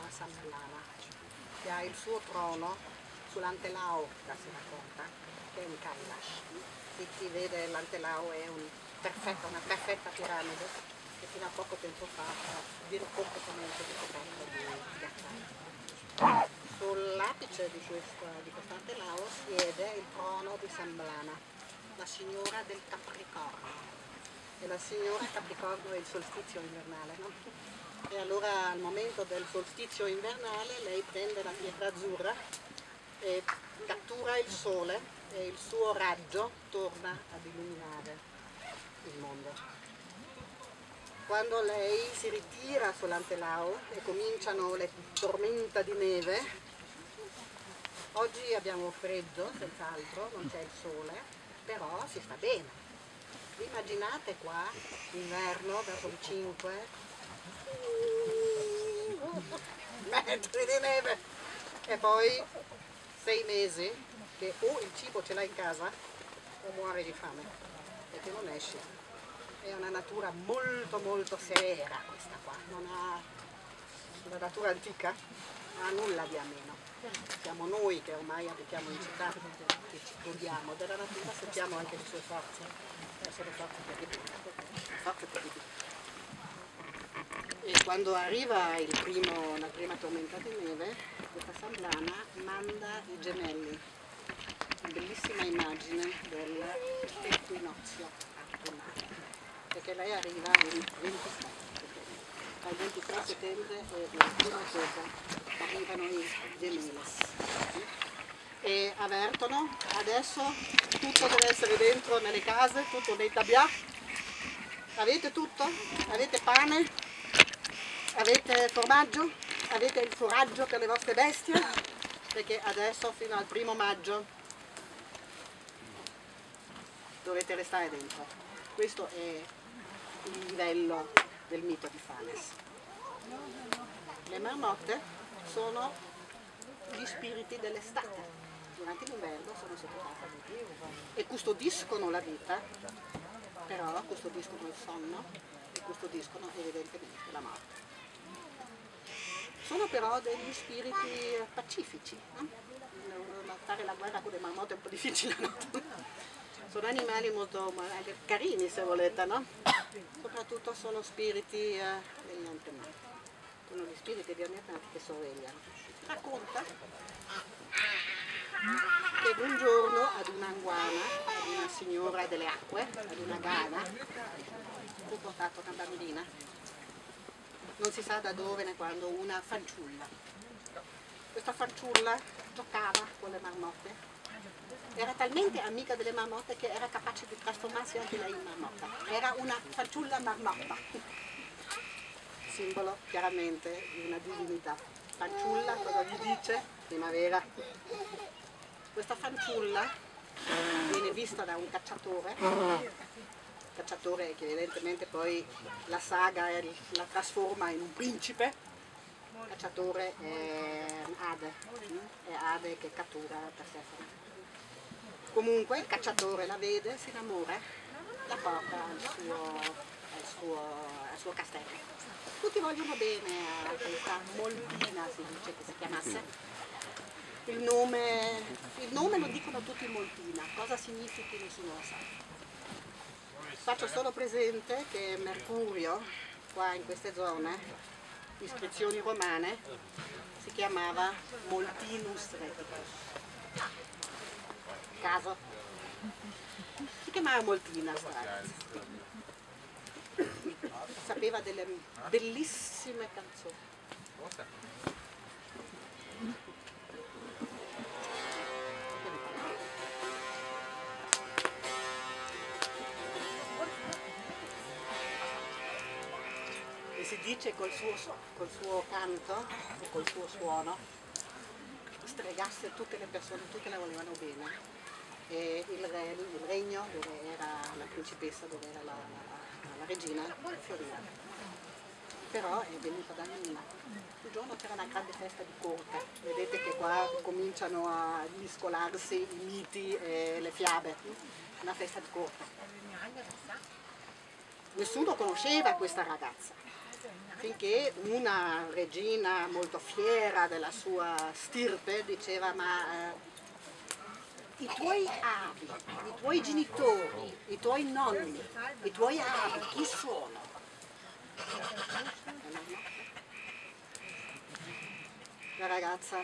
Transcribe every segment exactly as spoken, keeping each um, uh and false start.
una Samblana, che ha il suo trono sull'Antelao, si racconta, che è un Kailash. Chi, chi vede l'Antelao è un perfetta, una perfetta piramide che fino a poco tempo fa era completamente ricoperta di ghiacciai. Sull'apice di questo di quest'Antelao siede il trono di Samblana, la signora del Capricorno. E la signora Capricorno è il solstizio invernale, no? E allora al momento del solstizio invernale lei prende la pietra azzurra e cattura il sole e il suo raggio torna ad illuminare il mondo. Quando lei si ritira sull'Antelao e cominciano le tormenta di neve, oggi abbiamo freddo, senz'altro, non c'è il sole, però si sta bene. Immaginate qua, inverno, verso il cinque, metri di neve, e poi sei mesi che o il cibo ce l'hai in casa o muori di fame, perché non esci. È una natura molto molto severa questa qua, non ha una natura antica, non ha nulla di ameno. Siamo noi che ormai abitiamo in città che ci godiamo della natura, sentiamo anche le sue forze. Sono forze terribili, forze terribili. E quando arriva il primo, la prima tormenta di neve, questa Samblana manda i gemelli, una bellissima immagine dell'equinozio autunnale, perché lei arriva il ventitré settembre, dal ventitré settembre e il primo ottobre arrivano i gemelli e avvertono: adesso tutto deve essere dentro nelle case, tutto nei tabià. Avete tutto? Avete pane? Avete formaggio? Avete il foraggio per le vostre bestie? Perché adesso fino al primo maggio dovete restare dentro. Questo è il livello del mito di Phanes. Le marmotte sono gli spiriti dell'estate. Durante l'inverno sono sotto casa e custodiscono la vita, però custodiscono il sonno e custodiscono evidentemente la morte. Sono però degli spiriti pacifici, no? Fare la guerra con le marmotte è un po' difficile, no? Sono animali molto carini, se volete, no? Soprattutto sono spiriti eh, degli antenati, sono gli spiriti degli antenati che sorvegliano. Racconta che un giorno ad una anguana, ad una signora delle acque, ad una gana, fu portata una bambina, non si sa da dove né quando, una fanciulla. Questa fanciulla giocava con le marmotte, era talmente amica delle marmotte che era capace di trasformarsi anche lei in marmotta. Era una fanciulla marmotta, simbolo chiaramente di una divinità. Fanciulla cosa vi dice? Primavera. Questa fanciulla viene vista da un cacciatore, cacciatore che evidentemente poi la saga la trasforma in un principe. Il cacciatore è Ade, è Ade che cattura Persefone. Comunque il cacciatore la vede, si innamora, la porta al suo, al suo, al suo castello. Tutti vogliono bene a questa Moltina, si dice che si chiamasse. Il nome, il nome lo dicono tutti Moltina, cosa significa nessuno lo sa. Faccio solo presente che Mercurio, qua in queste zone, iscrizioni romane, si chiamava Moltinus Reticus. Caso? Si chiamava Moltina sta ragazza. Sapeva delle bellissime canzoni. E si dice col suo, col suo canto e col suo suono stregasse tutte le persone, tutte le volevano bene. E il, re, il regno dove era la principessa, dove era la, la, la regina, fioriva. Però è venuta da nulla. Un giorno c'era una grande festa di corte, vedete che qua cominciano a mescolarsi i miti e le fiabe, una festa di corte. Nessuno conosceva questa ragazza. finché una regina molto fiera della sua stirpe diceva: ma eh, i tuoi avi, i tuoi genitori, i tuoi nonni, i tuoi avi, chi sono? La ragazza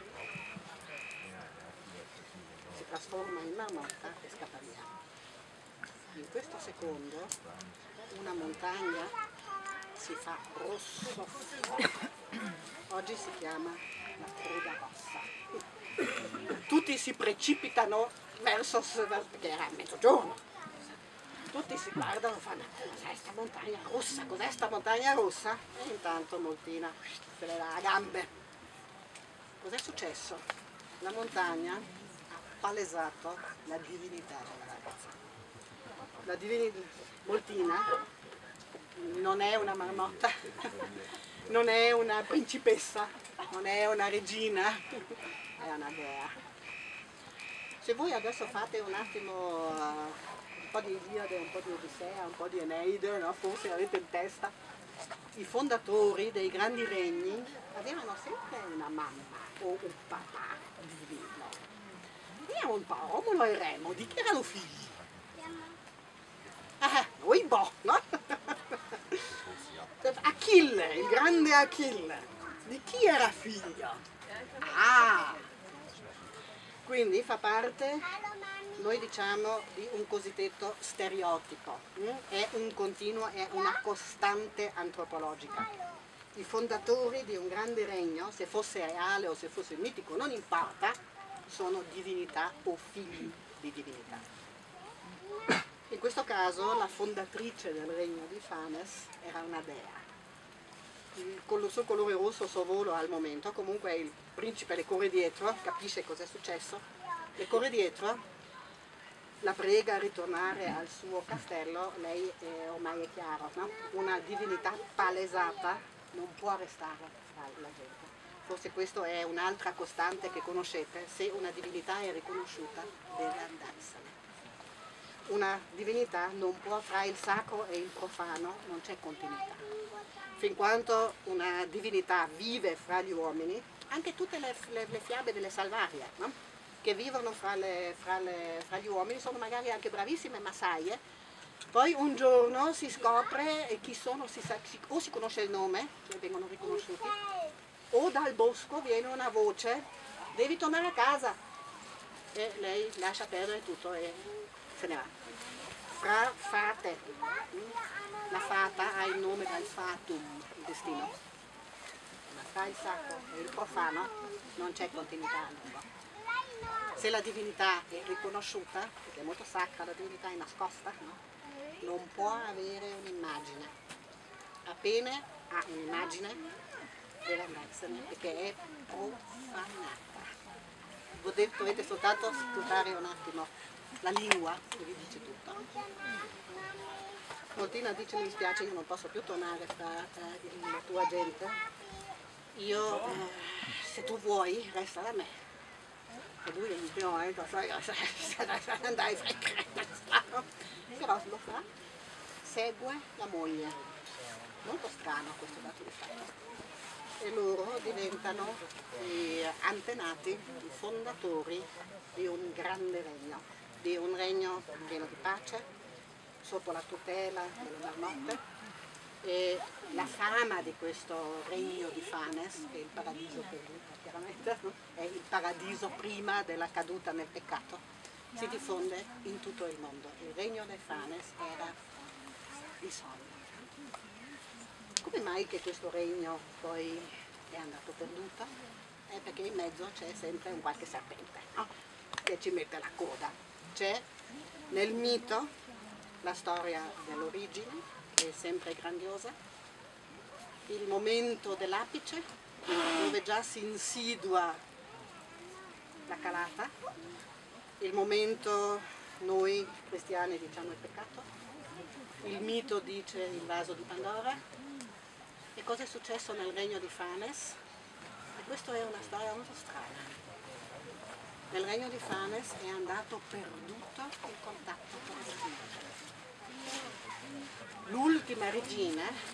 si trasforma in marmotta e scappa via. In questo secondo una montagna si fa rosso. Oggi si chiama la Cruda Rossa. Tutti si precipitano verso, perché era mezzogiorno, tutti si guardano e fanno: cos'è sta montagna rossa, cos'è sta montagna rossa? E intanto Moltina se le dà a gambe. Cos'è successo? La montagna ha palesato la divinità della ragazza. La divinità Moltina non è una marmotta, non è una principessa, non è una regina, è una dea. Se voi adesso fate un attimo uh, un po' di Iliade, un po' di Odissea, un po' di Eneide, no? Forse avete in testa, i fondatori dei grandi regni avevano sempre una mamma o un papà divino. Vediamo un po', Romolo e Remo, di chi erano figli? Ah, noi boh, no? Achille, il grande Achille, di chi era figlio? Ah! Quindi fa parte, noi diciamo, di un cosiddetto stereotipo, è un continuo, è una costante antropologica. I fondatori di un grande regno, se fosse reale o se fosse mitico, non importa, sono divinità o figli di divinità. In questo caso la fondatrice del regno di Fanes era una dea. Con il suo colore rosso sorvolo al momento, comunque il principe le corre dietro, capisce cosa è successo, le corre dietro, la prega a ritornare al suo castello. Lei è, ormai è chiaro, no? Una divinità palesata non può restare tra la gente. Forse questa è un'altra costante che conoscete: se una divinità è riconosciuta deve andarsene. Una divinità non può, fra il sacro e il profano non c'è continuità. Fin quanto una divinità vive fra gli uomini, anche tutte le, le, le fiabe delle salvarie, no? Che vivono fra, le, fra, le, fra gli uomini, sono magari anche bravissime massaie, poi un giorno si scopre chi sono, si sa, si, o si conosce il nome, cioè vengono riconosciuti, o dal bosco viene una voce: devi tornare a casa, e lei lascia perdere tutto e se ne va. Fra fate, la fata ha il nome dal fatum, il destino, ma fra il sacro e il profano non c'è continuità a lungo. Se la divinità è riconosciuta, perché è molto sacra, la divinità è nascosta, no? Non può avere un'immagine. Appena ha un'immagine deve andarsene, perché è profanata. Voi dovete soltanto scrutare un attimo la lingua che vi dice tutto. Moltina dice: mi dispiace, io non posso più tornare fra eh, la tua gente, io eh, se tu vuoi resta da me. E lui in primo momento andai fra, però lo fa, segue la moglie. Molto strano questo dato di fatto. E loro diventano gli antenati, i fondatori di un grande regno, di un regno pieno di pace, sotto la tutela delle marmotte. E la fama di questo regno di Fanes, che è il paradiso perduto chiaramente, è il paradiso prima della caduta nel peccato, si diffonde in tutto il mondo. Il regno di Fanes era il sogno. Come mai che questo regno poi è andato perduto? È perché in mezzo c'è sempre un qualche serpente, no? Che ci mette la coda. C'è nel mito la storia dell'origine, che è sempre grandiosa, il momento dell'apice, dove già si insidua la calata, il momento, noi cristiani diciamo il peccato, il mito dice il vaso di Pandora. E cosa è successo nel regno di Fanes? E questa è una storia molto strana. Nel regno di Fanes è andato perduto il contatto con la regina. L'ultima regina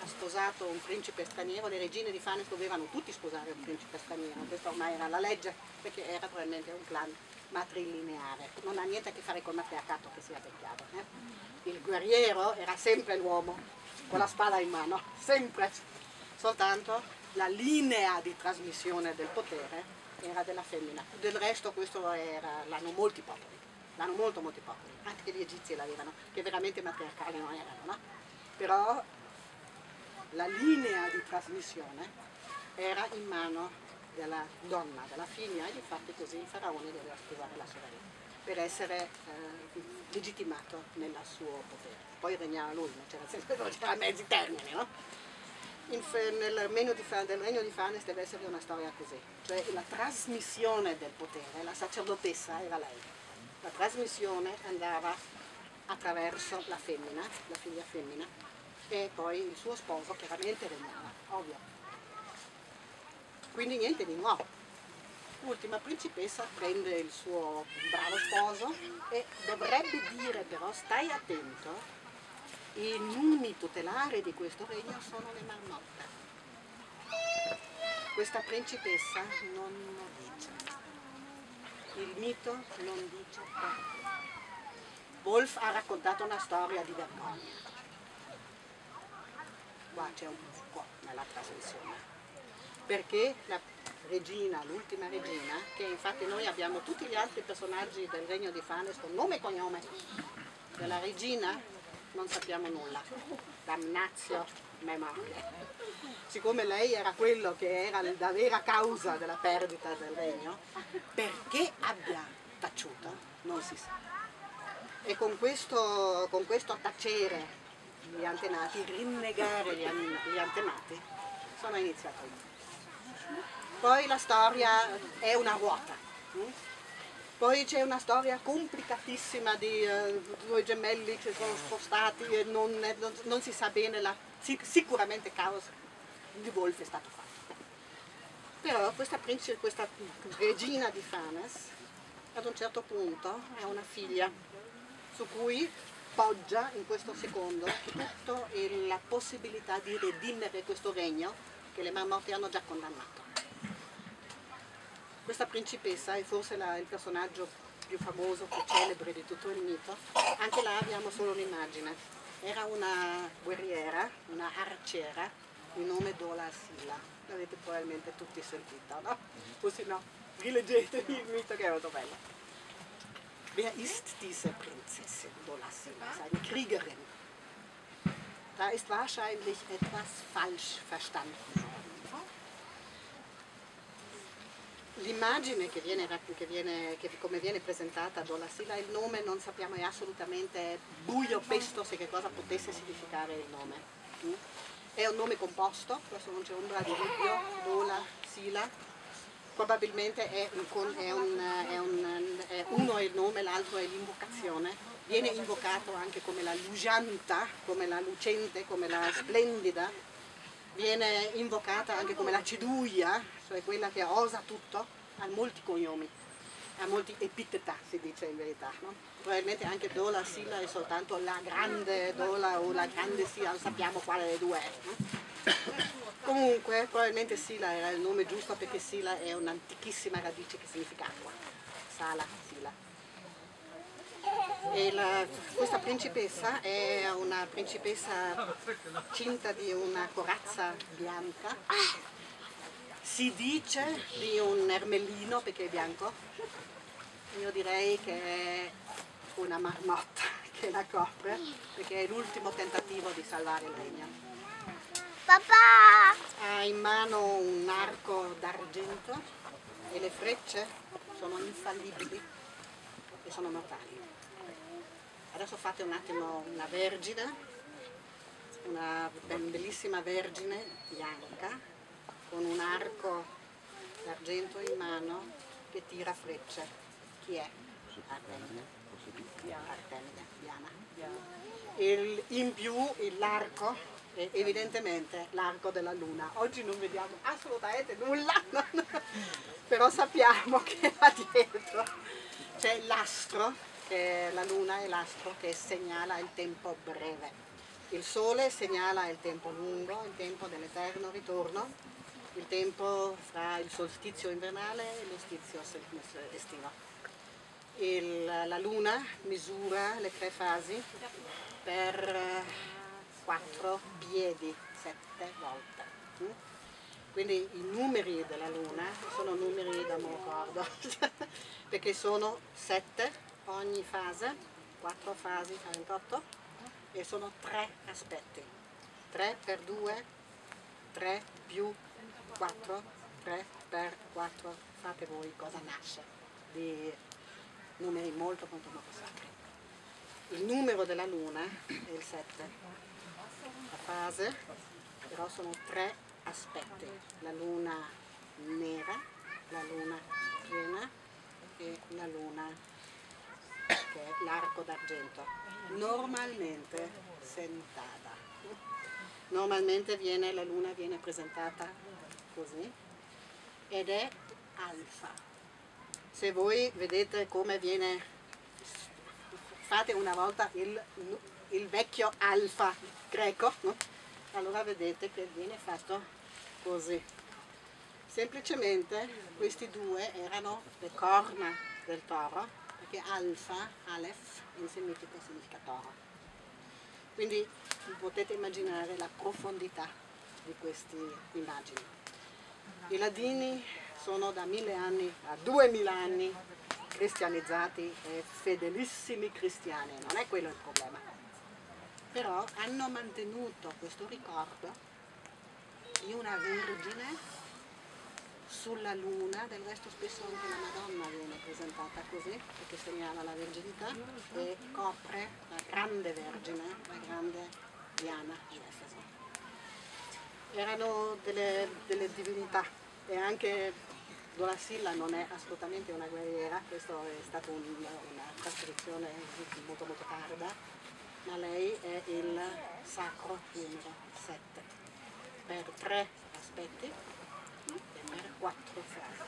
ha sposato un principe straniero, le regine di Fanes dovevano tutti sposare un principe straniero, questa ormai era la legge, perché era probabilmente un clan matrilineare, non ha niente a che fare col matriarcato, che sia ben chiaro. Eh? Il guerriero era sempre l'uomo, con la spada in mano, sempre, soltanto la linea di trasmissione del potere era della femmina. Del resto questo l'hanno molti popoli, l'hanno molto molti popoli, anche gli egizi l'avevano, che veramente matriarcali non erano, no? Però la linea di trasmissione era in mano della donna, della figlia, e infatti così il faraone doveva sposare la sorella per essere eh, legittimato nel suo potere. Poi regnava lui, non c'era sempre c'era mezzi termini, no? In, nel regno di, del regno di Fanes deve essere una storia così, cioè la trasmissione del potere, la sacerdotessa era lei, la trasmissione andava attraverso la femmina, la figlia femmina, e poi il suo sposo chiaramente regnava, ovvio. Quindi niente di nuovo. L'ultima principessa prende il suo bravo sposo e dovrebbe dire però, stai attento, i numi tutelari di questo regno sono le marmotte. Questa principessa non lo dice. Il mito non dice perché. Wolf ha raccontato una storia di vergogna. Qua c'è un buco nella trasmissione. Perché la regina, l'ultima regina, che infatti noi abbiamo tutti gli altri personaggi del regno di Fanes con nome e cognome, della regina non sappiamo nulla, damnatio memoria. Siccome lei era quello che era la vera causa della perdita del regno, perché abbia taciuto non si sa. E con questo, con questo tacere gli antenati, rinnegare gli, an gli antenati, sono iniziato io. Poi la storia è una ruota. Poi c'è una storia complicatissima di uh, due gemelli che sono spostati e non, non, non si sa bene, la, sic sicuramente causa di Wolf è stato fatto. Però questa, questa regina di Fanes ad un certo punto ha una figlia su cui poggia in questo secondo tutta la possibilità di redimere questo regno che le marmotte hanno già condannato. Questa principessa è forse la, il personaggio più famoso, più celebre di tutto il mito. Anche là abbiamo solo un'immagine. Era una guerriera, una arciera, di nome Dola Silla. L'avete probabilmente tutti sentito, no? O se no, rileggete il mito che è molto bello. Wer ist diese Prinzessin Dola Silla? Eine Kriegerin. Da ist wahrscheinlich etwas falsch verstanden worden. L'immagine che viene, che viene, che come viene presentata a Dola Silla, il nome non sappiamo, è assolutamente buio pesto se che cosa potesse significare il nome. È un nome composto, questo non c'è ombra di dubbio, Dola Silla. Probabilmente è, un, è, un, è, un, è uno è il nome, l'altro è l'invocazione. Viene invocato anche come la lucianta, come la lucente, come la splendida. Viene invocata anche come la ceduia, cioè quella che osa tutto, ha molti cognomi, ha molti epiteta, si dice in verità, no? Probabilmente anche Dola Silla è soltanto la grande Dola o la grande Silla, non sappiamo quale delle due è. No? Comunque, probabilmente Silla era il nome giusto perché Silla è un'antichissima radice che significa acqua, Sala, Silla. E la, questa principessa è una principessa cinta di una corazza bianca, si dice di un ermellino perché è bianco, io direi che è una marmotta che la copre perché è l'ultimo tentativo di salvare il regno. Papà! Ha in mano un arco d'argento e le frecce sono infallibili e sono mortali. Adesso fate un attimo una vergine, una bellissima vergine bianca con un arco d'argento in mano che tira frecce. Chi è? Artemide. Artemide, Diana. Il, in più l'arco è evidentemente l'arco della luna. Oggi non vediamo assolutamente nulla, però sappiamo che là dietro c'è l'astro, che la luna è l'astro che segnala il tempo breve. Il sole segnala il tempo lungo, il tempo dell'eterno ritorno, il tempo fra il solstizio invernale e l'estizio estivo. Il, la luna misura le tre fasi per quattro piedi, sette volte. Quindi i numeri della luna sono numeri da mocordo, perché sono sette ogni fase, quattro fasi fa ventotto, e sono tre aspetti. tre per due, tre più quattro, tre per quattro, fate voi cosa nasce di numeri molto molto molto sacri. Il numero della luna è il sette, la fase però sono tre aspetti, la luna nera, la luna piena e la luna che è l'arco d'argento, normalmente sentata. Normalmente viene, la luna viene presentata così ed è alfa. Se voi vedete come viene, fate una volta il, il vecchio alfa greco, no? Allora vedete che viene fatto così. Semplicemente questi due erano le corna del toro, perché alfa, aleph, in significa, significa toro. Quindi potete immaginare la profondità di queste immagini. I ladini sono da mille anni a duemila anni cristianizzati e fedelissimi cristiani, non è quello il problema. Però hanno mantenuto questo ricordo di una vergine sulla luna, del resto spesso anche la Madonna viene presentata così, perché segnala la verginità e copre la grande vergine, la grande Diana di Efeso. Erano delle, delle divinità e anche Dona Silla non è assolutamente una guerriera, questa è stata un, una trascrizione molto molto tarda, ma lei è il sacro numero sette. Per tre aspetti e per quattro frasi.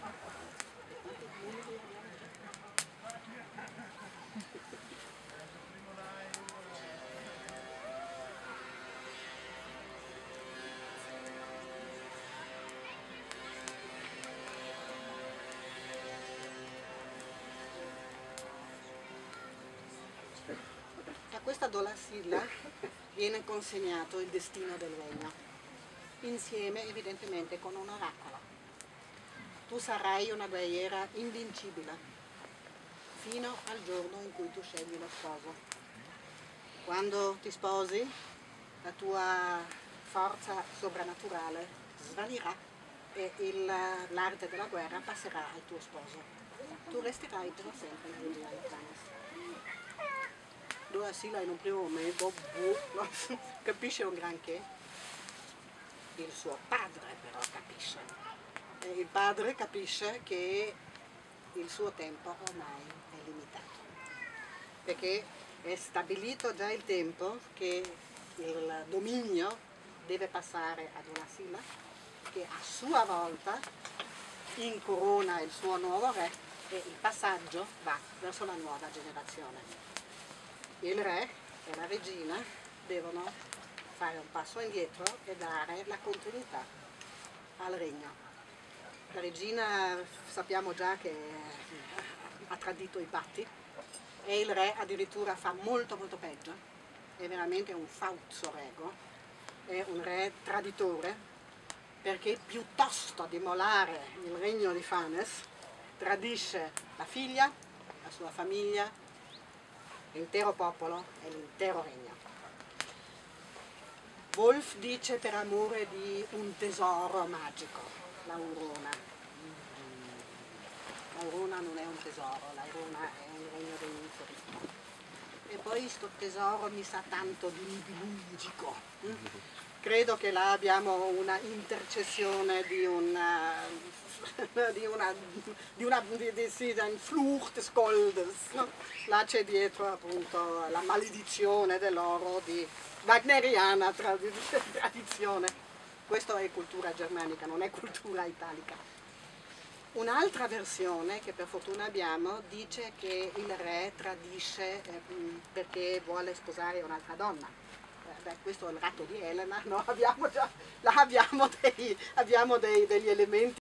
A questa Dona Silla viene consegnato il destino del regno, insieme evidentemente con un oracolo. Tu sarai una guerriera invincibile fino al giorno in cui tu scegli lo sposo. Quando ti sposi, la tua forza sovrannaturale svanirà e l'arte della guerra passerà al tuo sposo. Tu resterai per sempre la regina di Thanos. Dona Silla in un primo momento boh, capisce un granché. Il suo padre però capisce, e il padre capisce che il suo tempo ormai è limitato, perché è stabilito già il tempo che il dominio deve passare ad Dona Silla, che a sua volta incorona il suo nuovo re e il passaggio va verso la nuova generazione. Il re e la regina devono fare un passo indietro e dare la continuità al regno. La regina sappiamo già che ha tradito i patti e il re addirittura fa molto molto peggio, è veramente un falso rego, è un re traditore, perché piuttosto di molare il regno di Phanes tradisce la figlia, la sua famiglia, l'intero popolo e l'intero regno. Wolf dice per amore di un tesoro magico, l'Aurona. L'Aurona non è un tesoro, l'Aurona è un regno dell'infinito. E poi sto tesoro mi sa tanto di nibilugico. Credo che là abbiamo una intercessione di una di una di una di, di, sì, un Fluch des Goldes, no? Là c'è dietro appunto la maledizione dell'oro di wagneriana tradizione. Questa è cultura germanica, non è cultura italica. Un'altra versione, che per fortuna abbiamo, dice che il re tradisce eh, perché vuole sposare un'altra donna. beh, questo è il ratto di Elena, no? Abbiamo già, là abbiamo, dei, abbiamo dei, degli elementi